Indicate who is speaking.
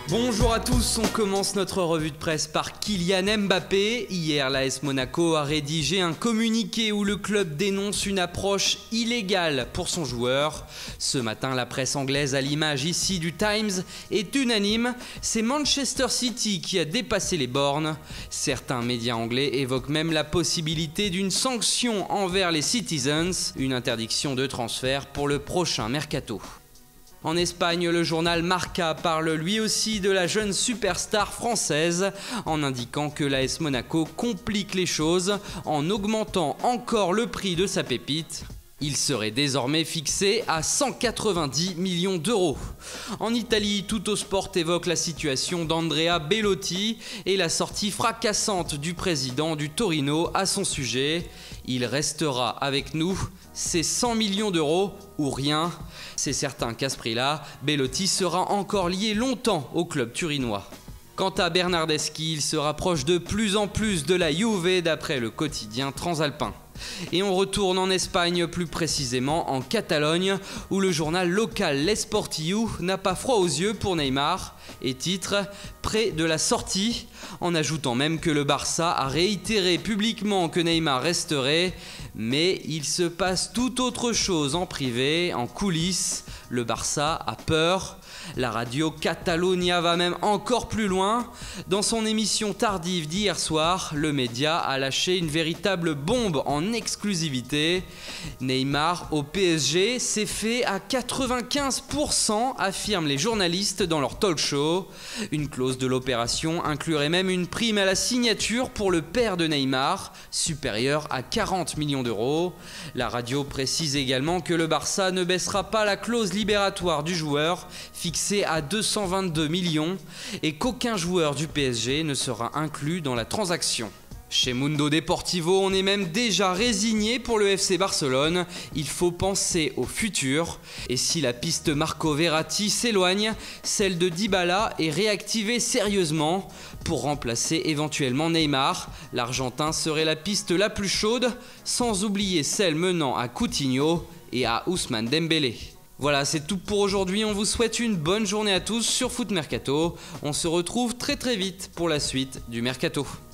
Speaker 1: Bonjour à tous, on commence notre revue de presse par Kylian Mbappé. Hier, l'AS Monaco a rédigé un communiqué où le club dénonce une approche illégale pour son joueur. Ce matin, la presse anglaise, à l'image ici du Times, est unanime. C'est Manchester City qui a dépassé les bornes. Certains médias anglais évoquent même la possibilité d'une sanction envers les Citizens, une interdiction de transfert pour le prochain mercato. En Espagne, le journal Marca parle lui aussi de la jeune superstar française en indiquant que l'AS Monaco complique les choses en augmentant encore le prix de sa pépite. Il serait désormais fixé à 190 millions d'euros. En Italie, Tuttosport évoque la situation d'Andrea Bellotti et la sortie fracassante du président du Torino à son sujet. Il restera avec nous, c'est 100 millions d'euros ou rien. C'est certain qu'à ce prix-là, Bellotti sera encore lié longtemps au club turinois. Quant à Bernardeschi, il se rapproche de plus en plus de la Juve d'après le quotidien transalpin. Et on retourne en Espagne, plus précisément en Catalogne, où le journal local L'Esportiu n'a pas froid aux yeux pour Neymar et titre « Près de la sortie », en ajoutant même que le Barça a réitéré publiquement que Neymar resterait, mais il se passe tout autre chose en privé, en coulisses. Le Barça a peur. La radio Catalunya va même encore plus loin. Dans son émission tardive d'hier soir, le média a lâché une véritable bombe en exclusivité. Neymar au PSG s'est fait à 95%, affirment les journalistes dans leur talk show. Une clause de l'opération inclurait même une prime à la signature pour le père de Neymar, supérieure à 40 millions d'euros. La radio précise également que le Barça ne baissera pas la clause libératoire du joueur, fixé à 222 millions, et qu'aucun joueur du PSG ne sera inclus dans la transaction. Chez Mundo Deportivo, on est même déjà résigné pour le FC Barcelone. Il faut penser au futur. Et si la piste Marco Verratti s'éloigne, celle de Dybala est réactivée sérieusement pour remplacer éventuellement Neymar. L'Argentin serait la piste la plus chaude, sans oublier celle menant à Coutinho et à Ousmane Dembélé. Voilà, c'est tout pour aujourd'hui. On vous souhaite une bonne journée à tous sur Foot Mercato. On se retrouve très vite pour la suite du Mercato.